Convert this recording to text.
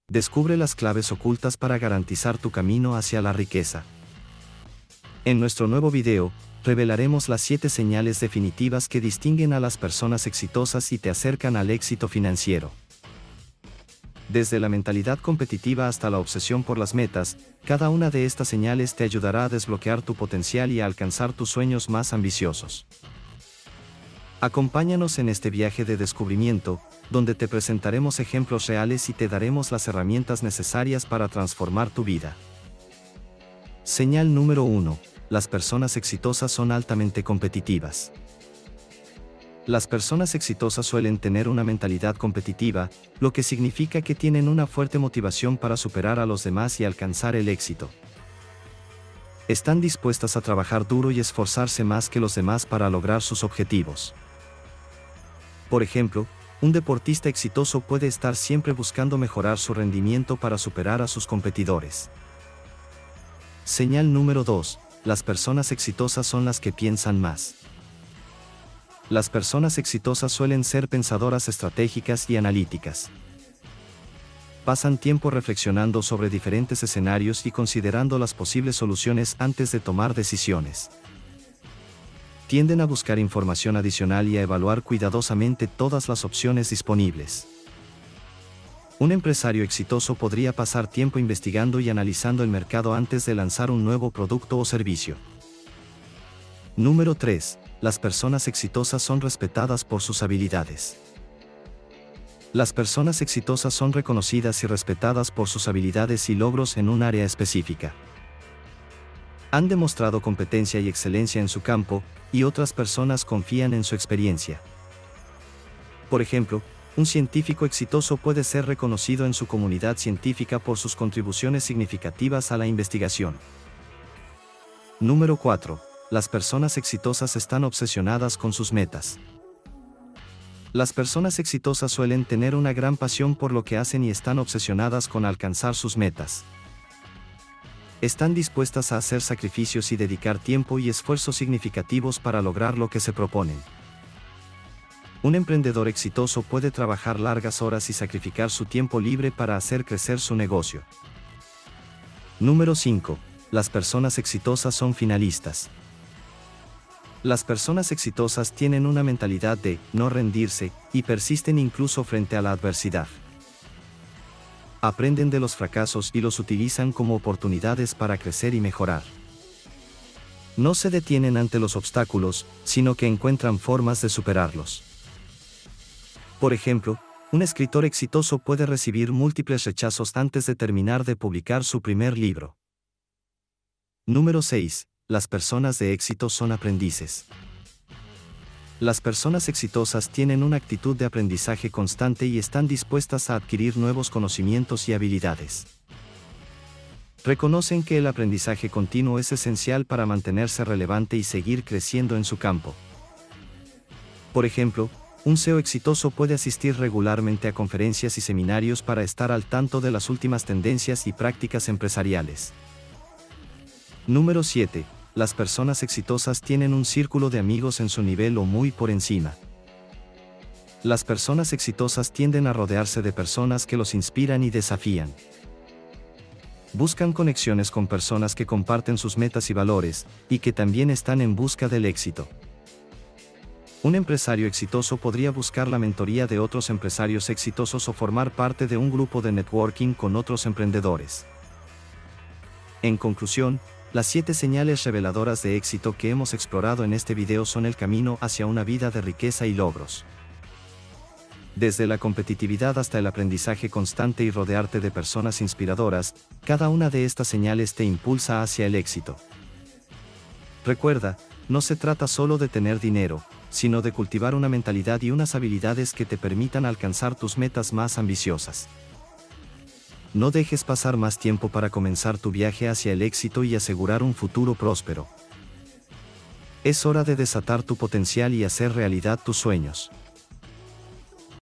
Descubre las claves ocultas para garantizar tu camino hacia la riqueza. En nuestro nuevo video, revelaremos las 7 señales definitivas que distinguen a las personas exitosas y te acercan al éxito financiero. Desde la mentalidad competitiva hasta la obsesión por las metas, cada una de estas señales te ayudará a desbloquear tu potencial y a alcanzar tus sueños más ambiciosos. Acompáñanos en este viaje de descubrimiento, donde te presentaremos ejemplos reales y te daremos las herramientas necesarias para transformar tu vida. Señal número 1. Las personas exitosas son altamente competitivas. Las personas exitosas suelen tener una mentalidad competitiva, lo que significa que tienen una fuerte motivación para superar a los demás y alcanzar el éxito. Están dispuestas a trabajar duro y esforzarse más que los demás para lograr sus objetivos. Por ejemplo, un deportista exitoso puede estar siempre buscando mejorar su rendimiento para superar a sus competidores. Señal número 2. Las personas exitosas son las que piensan más. Las personas exitosas suelen ser pensadoras estratégicas y analíticas. Pasan tiempo reflexionando sobre diferentes escenarios y considerando las posibles soluciones antes de tomar decisiones. Tienden a buscar información adicional y a evaluar cuidadosamente todas las opciones disponibles. Un empresario exitoso podría pasar tiempo investigando y analizando el mercado antes de lanzar un nuevo producto o servicio. Número 3. Las personas exitosas son respetadas por sus habilidades. Las personas exitosas son reconocidas y respetadas por sus habilidades y logros en un área específica. Han demostrado competencia y excelencia en su campo, y otras personas confían en su experiencia. Por ejemplo, un científico exitoso puede ser reconocido en su comunidad científica por sus contribuciones significativas a la investigación. Número 4. Las personas exitosas están obsesionadas con sus metas. Las personas exitosas suelen tener una gran pasión por lo que hacen y están obsesionadas con alcanzar sus metas. Están dispuestas a hacer sacrificios y dedicar tiempo y esfuerzos significativos para lograr lo que se proponen. Un emprendedor exitoso puede trabajar largas horas y sacrificar su tiempo libre para hacer crecer su negocio. Número 5. Las personas exitosas son finalistas. Las personas exitosas tienen una mentalidad de no rendirse y persisten incluso frente a la adversidad. Aprenden de los fracasos y los utilizan como oportunidades para crecer y mejorar. No se detienen ante los obstáculos, sino que encuentran formas de superarlos. Por ejemplo, un escritor exitoso puede recibir múltiples rechazos antes de terminar de publicar su primer libro. Número 6. Las personas de éxito son aprendices. Las personas exitosas tienen una actitud de aprendizaje constante y están dispuestas a adquirir nuevos conocimientos y habilidades. Reconocen que el aprendizaje continuo es esencial para mantenerse relevante y seguir creciendo en su campo. Por ejemplo, un CEO exitoso puede asistir regularmente a conferencias y seminarios para estar al tanto de las últimas tendencias y prácticas empresariales. Número 7. Las personas exitosas tienen un círculo de amigos en su nivel o muy por encima. Las personas exitosas tienden a rodearse de personas que los inspiran y desafían. Buscan conexiones con personas que comparten sus metas y valores, y que también están en busca del éxito. Un empresario exitoso podría buscar la mentoría de otros empresarios exitosos o formar parte de un grupo de networking con otros emprendedores. En conclusión, las 7 señales reveladoras de éxito que hemos explorado en este video son el camino hacia una vida de riqueza y logros. Desde la competitividad hasta el aprendizaje constante y rodearte de personas inspiradoras, cada una de estas señales te impulsa hacia el éxito. Recuerda, no se trata solo de tener dinero, sino de cultivar una mentalidad y unas habilidades que te permitan alcanzar tus metas más ambiciosas. No dejes pasar más tiempo para comenzar tu viaje hacia el éxito y asegurar un futuro próspero. Es hora de desatar tu potencial y hacer realidad tus sueños.